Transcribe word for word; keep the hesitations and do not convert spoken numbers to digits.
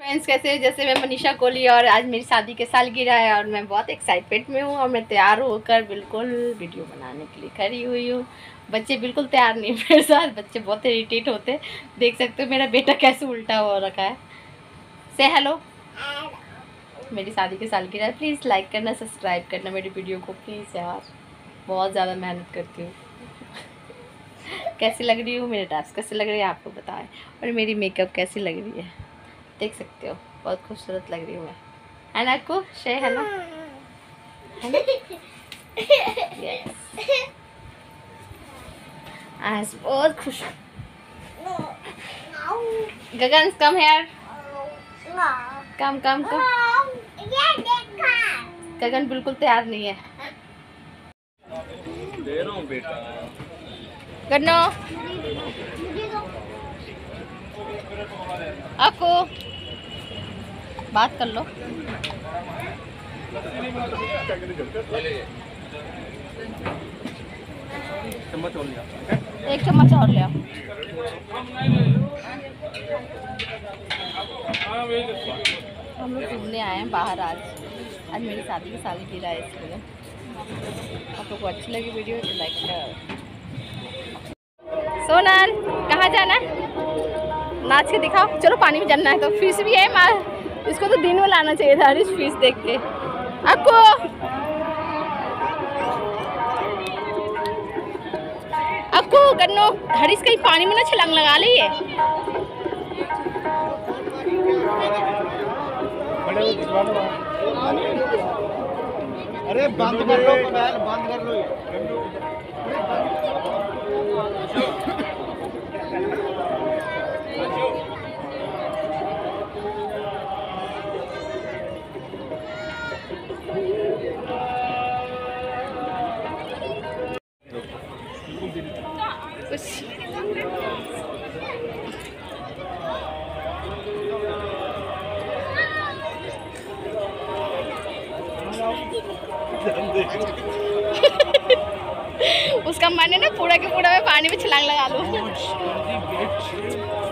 Friends कैसे हैं? जैसे मैं मनीषा कोहली और आज मेरी शादी के सालगिरह है और मैं बहुत एक्साइटमेंट में हूँ और मैं तैयार होकर बिल्कुल वीडियो बनाने के लिए खड़ी हुई हूँ। बच्चे बिल्कुल तैयार नहीं मेरे साथ, बच्चे बहुत इरिटेट होते हैं। देख सकते हो मेरा बेटा कैसे उल्टा हो रखा है। से हेलो। मेरी शादी के सालगिरह है, प्लीज़ लाइक करना, सब्सक्राइब करना मेरी वीडियो को प्लीज़ यार, बहुत ज़्यादा मेहनत करती हूँ। कैसी लग रही हूँ, मेरे डांस कैसे लग रही है आपको बताएं, और मेरी मेकअप कैसी लग रही है देख सकते हो, बहुत खूबसूरत लग रही हूँ मैं, है ना? आपको शे है ना, है ना? Yes. आज बहुत खुश हूँ। गगन कम हेयर, कम कम कम। गगन बिल्कुल तैयार नहीं है। दे रहा हूँ बेटा। गन्नो आपको बात कर लो। चम्मच और लिया, एक चम्मच और ले आओ। हम लोग घूमने आए हैं बाहर आज आज मेरी शादी की सालगिरह है, इसलिए आप लोग को अच्छी लगी वीडियो तो लाइक करो। सोनल कहाँ जाना, नाच के दिखाओ। चलो पानी में जाना है तो फिश भी है मार, इसको तो दिन में लाना चाहिए था इस फिश देख के। आपको आपको गन्नो हरीश कहीं पानी में ना छलांग लगा ली है। अरे बंद कर लो मोबाइल, बंद कर लो। उसका मन है ना पूरा के पूरा मैं पानी में छलांग लगा लूं।